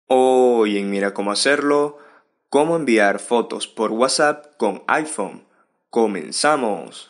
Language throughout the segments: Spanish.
Hoy en Mira cómo hacerlo, cómo enviar fotos por WhatsApp con iPhone. ¡Comenzamos!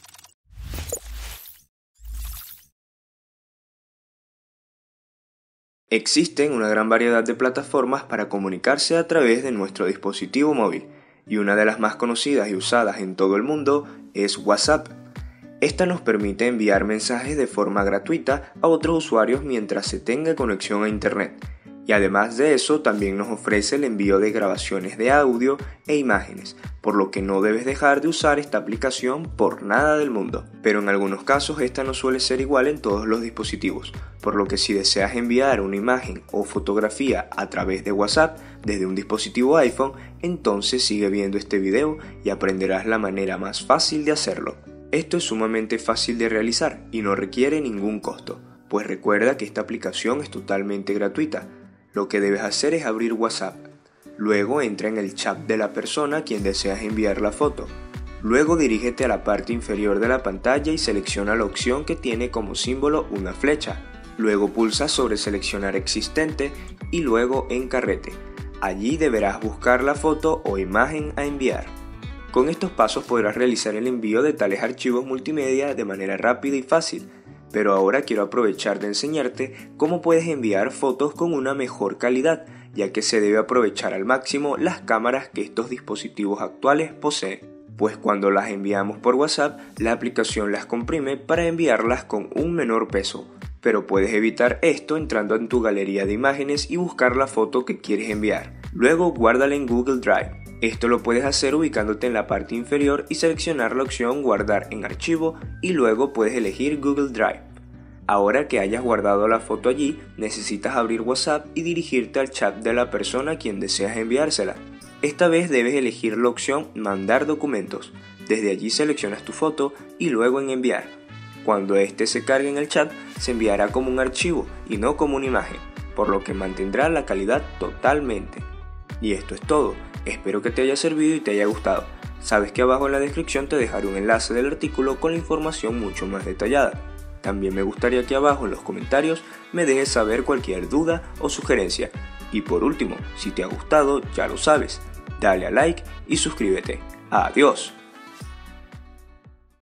Existen una gran variedad de plataformas para comunicarse a través de nuestro dispositivo móvil, y una de las más conocidas y usadas en todo el mundo es WhatsApp. Esta nos permite enviar mensajes de forma gratuita a otros usuarios mientras se tenga conexión a Internet. Y además de eso, también nos ofrece el envío de grabaciones de audio e imágenes, por lo que no debes dejar de usar esta aplicación por nada del mundo. Pero en algunos casos esta no suele ser igual en todos los dispositivos, por lo que si deseas enviar una imagen o fotografía a través de WhatsApp desde un dispositivo iPhone, entonces sigue viendo este video y aprenderás la manera más fácil de hacerlo. Esto es sumamente fácil de realizar y no requiere ningún costo, pues recuerda que esta aplicación es totalmente gratuita. Lo que debes hacer es abrir WhatsApp. Luego entra en el chat de la persona a quien deseas enviar la foto. Luego dirígete a la parte inferior de la pantalla y selecciona la opción que tiene como símbolo una flecha. Luego pulsa sobre seleccionar existente y luego en carrete. Allí deberás buscar la foto o imagen a enviar. Con estos pasos podrás realizar el envío de tales archivos multimedia de manera rápida y fácil. Pero ahora quiero aprovechar de enseñarte cómo puedes enviar fotos con una mejor calidad, ya que se debe aprovechar al máximo las cámaras que estos dispositivos actuales poseen. Pues cuando las enviamos por WhatsApp, la aplicación las comprime para enviarlas con un menor peso. Pero puedes evitar esto entrando en tu galería de imágenes y buscar la foto que quieres enviar. Luego guárdala en Google Drive. Esto lo puedes hacer ubicándote en la parte inferior y seleccionar la opción Guardar en archivo y luego puedes elegir Google Drive. Ahora que hayas guardado la foto allí, necesitas abrir WhatsApp y dirigirte al chat de la persona a quien deseas enviársela. Esta vez debes elegir la opción Mandar documentos. Desde allí seleccionas tu foto y luego en Enviar. Cuando este se cargue en el chat, se enviará como un archivo y no como una imagen, por lo que mantendrá la calidad totalmente. Y esto es todo. Espero que te haya servido y te haya gustado. Sabes que abajo en la descripción te dejaré un enlace del artículo con la información mucho más detallada. También me gustaría que abajo en los comentarios me dejes saber cualquier duda o sugerencia. Y por último, si te ha gustado, ya lo sabes, dale a like y suscríbete. ¡Adiós!